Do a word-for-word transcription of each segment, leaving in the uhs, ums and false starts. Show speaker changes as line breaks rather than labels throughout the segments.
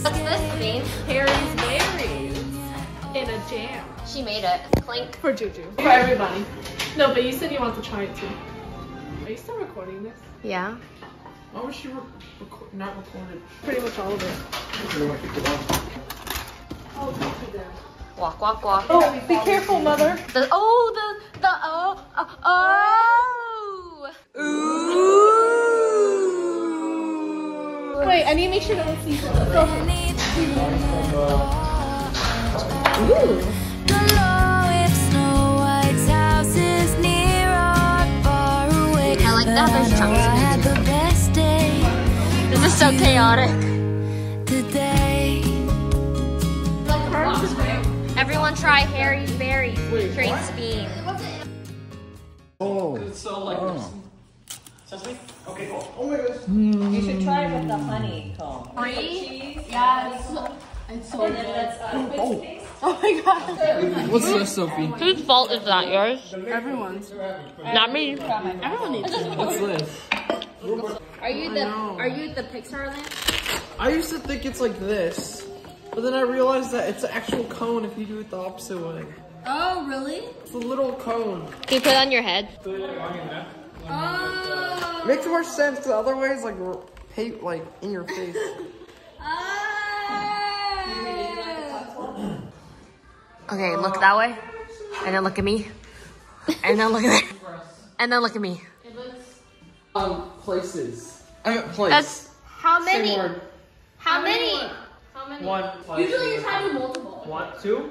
What's this mean?
Harry's berries in a jam.
She made it. Clink.
For Juju. For everybody. No, but you said you want to try it too. Are you still recording this?
Yeah.
Why was she re record not recorded?
Pretty much all of it. Oh, thank you then.
Walk, walk, walk.
Oh, be careful, mother.
The, oh, the, the, oh, oh, oh. Ooh.
Wait, I need to make sure no one sees it. Go. Ooh.
I like that. There's chunks. This is so chaotic. Everyone try Harry's berries. Trace bean.
Oh. It's so like oh. Sesame? Okay, cool. Oh my goodness.
Mm. You should try it with the honeycomb.
Free?
Yes. It's so good.
Oh.
Oh my god.
What's this, Sophie?
Whose fault is that? Yours?
Everyone's.
Not me.
Everyone needs it.
What's this?
Are you the Are you the Pixar land?
I used to think it's like this, but then I realized that it's an actual cone if you do it the opposite way.
Oh, really?
It's a little cone.
Can you put it on your head?
Oh. Makes more sense because otherwise, like, hate like in your face.
Okay, look that way, and then look at me, and then look at me, and then look at me.
Um, places. I got place.
That's how many?
Same word.
How many? How many?
One.
Usually you try to do multiple.
One, two.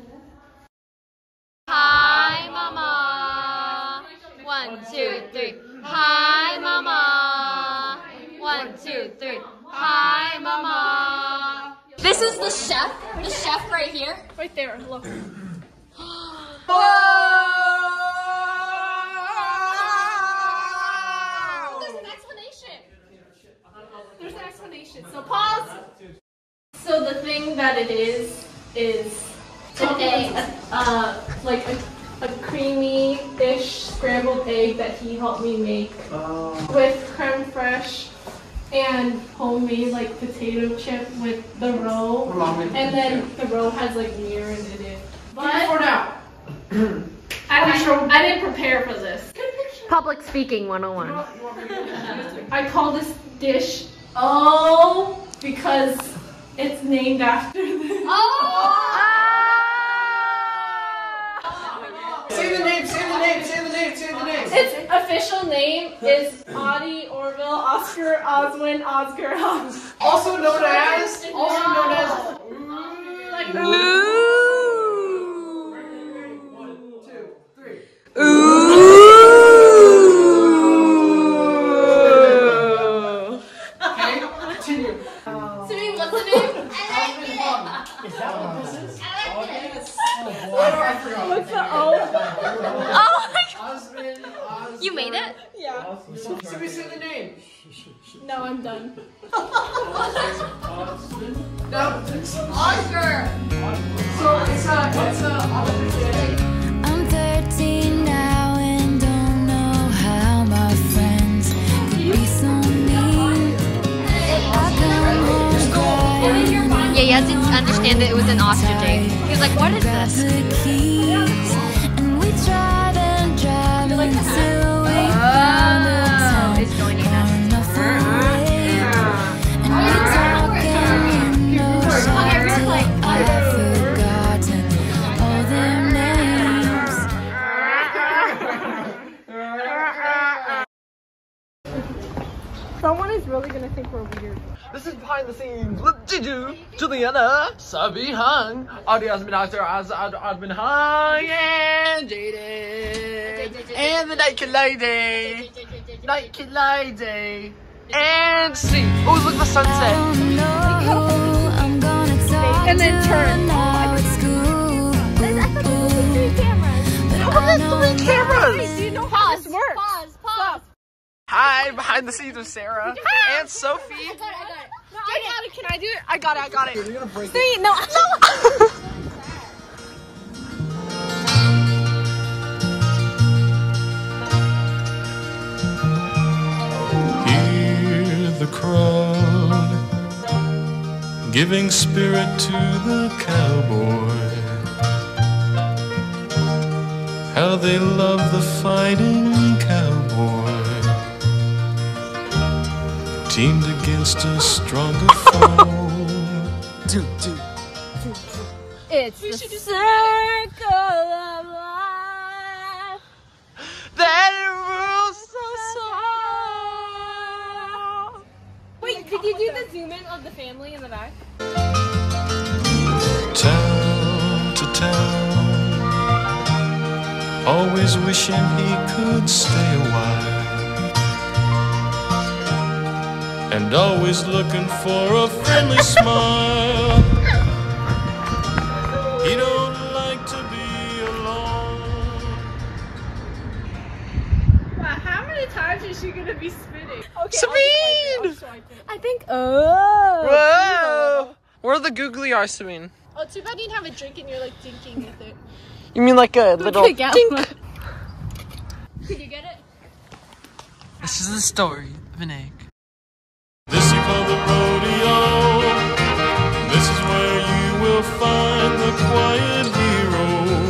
Hi, mama. One, two, three. Hi, mama. One, two, three. Hi, mama. This is the chef. The chef right here.
Right there, look.
Whoa!
There's an explanation. There's an explanation. So pause. So the thing that it is is a, uh, like a, a creamy-ish scrambled egg that he helped me make
Uh,
with creme fraiche and homemade like potato chip with the roe. And then the roe has like mirin in it. But
for now.
I, I, I didn't prepare for this.
Public speaking one oh one.
I call this dish Oh because it's named after this.
Oh!
Say the name, say the name, say the name, say the name.
Its official name is Audie Orville Oscar Oswin Oscar Hobbs.
Also known as, also known as.
Like,
One, two, three. Okay, continue.
Simi, what's the name?
Is that what this is?
What's the O?
Oh my god!
Osmond, Osmond.
You made it?
Yeah.
So we say the name.
No, I'm done.
No,
Oscar!
so it's a, it's a opportunity.
I'm thirteen now and don't know how my friends could be so mean. I come home crying.
Yeah, you had to understand that it was an ostrich egg. He was like, what is this?
The keys, and we drive and drive until we found a town
it's joining us.
far away. And we talk and no shot till I've forgotten all their names.
Someone is really gonna think we're weird.
This is behind the scenes with Juju, Juliana, Sabi Hung, Audie Osmond, Oscar, Osmond Hung, and Jaden, and the Night Lady, Night Lady, and see. Oh, look at the sunset.
I'm gonna talk
And then
to
turn.
now at school.
Three cameras.
Look at the three cameras.
Do you know how this works?
Pause, pause.
Hi, behind the scenes with Sarah and Sophie.
I got it, I got it. No, I got it. Can I do it? I got it, I got it.
You're gonna break it.
See, no, no.
Hear the crowd giving spirit to the cowboy. How they love the fighting cowboy, teamed against a stronger foe.
It's the circle of life
That rules so soft.
Wait, did you do the zoom in of the family in the back?
Town to town, always wishing he could stay a while, and always looking for a friendly smile. He don't like to be alone.
Wow, how many times is she gonna be spinning? Okay,
Sabine!
I'll swipe it.
I think, oh.
Whoa! Where are the googly eyes, Sabine?
Oh, too bad you didn't have a drink and you're like dinking with it.
You mean like a little
Could get
dink?
one.
Could you get it?
This is the story of an egg.
This you call the rodeo. This is where you will find the quiet hero.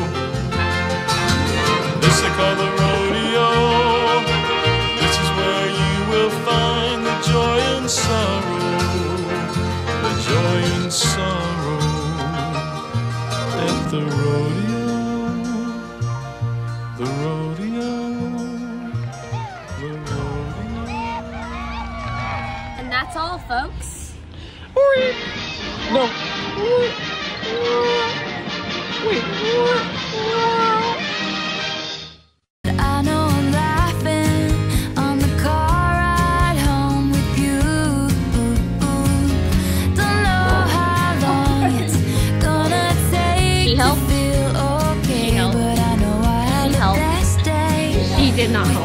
This they call the rodeo. This is where you will find the joy and sorrow. The joy and sorrow at the rodeo. The rodeo. The rodeo.
And that's all, folks.
No.
I know I'm laughing on the car ride home with you. Don't know how long it's gonna take
She
to
helped.
feel okay,
She helped.
but I know I had
She
the
helped.
best day
She did not help.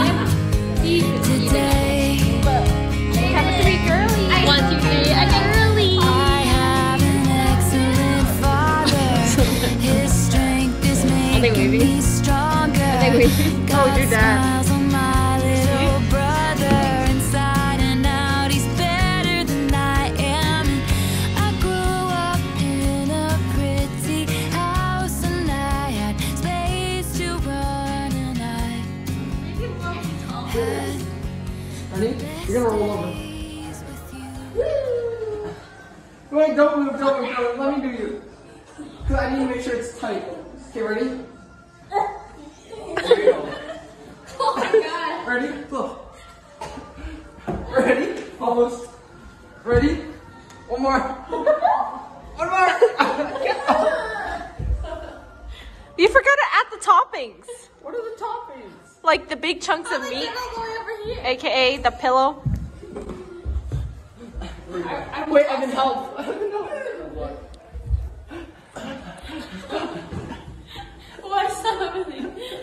today.
Have a three girly.
One, two, three, I girly.
I have an excellent father. His strength is
they
making
waving?
me stronger.
they waving?
God
Oh, your dad.
smiles on my little brother. Inside and out, he's better than I am. I grew up in a pretty house, and I had space to run, and I had
Ready? You're gonna roll over.
days with you.
Wait, don't move, don't move, don't move. Let me do you. Cause I need to make sure it's tight. Okay, ready? There you go.
Oh my god.
Ready? Look. Ready? Almost. Ready? One more. One more.
You forgot to add the toppings.
What are the toppings?
Like the big chunks of meat,
Going over here.
aka the pillow.
Wait, I can help. I can help.
What's happening?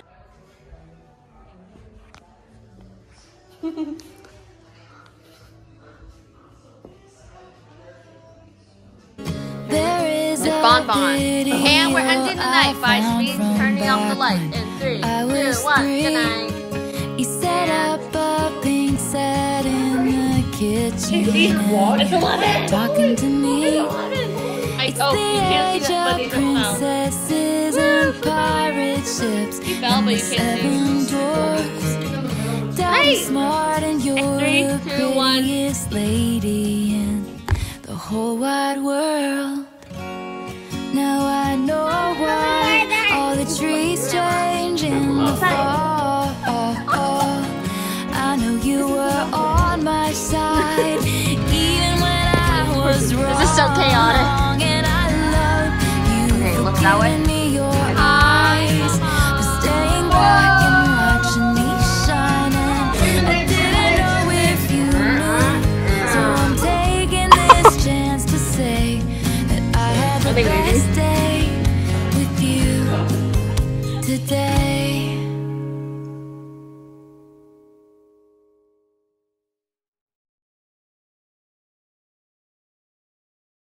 There is a
Bon Bon.
video
And we're ending the night by
I found
Sweet
from
turning off the
back
light.
when
In three,
I was
two, one,
three.
good night.
He set up a pink set in the kitchen and talking to me.
I,
It's
oh,
the
you can't
age
see that, but
of
these are found.
princesses and pirate ships
You fell,
and
but
the
you can't
seven
see.
dwarfs. Down
Hey!
smart and you're
Three,
the
two, one.
prettiest lady in the whole wide world. Now I know why all the trees change in the fall. I know you were on my side even when I was wrong.
This is so chaotic.
And I love you
Okay,
for
look that way.
giving me your eyes, for staying back and watching me shine. And I didn't know if you knew, so I'm taking this chance to say that I had the
Are they waving?
best day with you today.